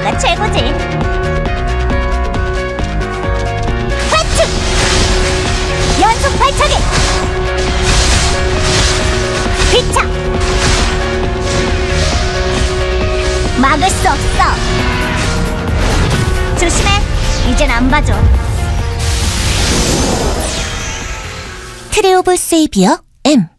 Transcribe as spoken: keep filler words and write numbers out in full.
내가 최고지. 화투! 연속 발차기! 비차! 막을 수 없어. 조심해. 이젠 안 봐줘. 트레오브 세이비어 M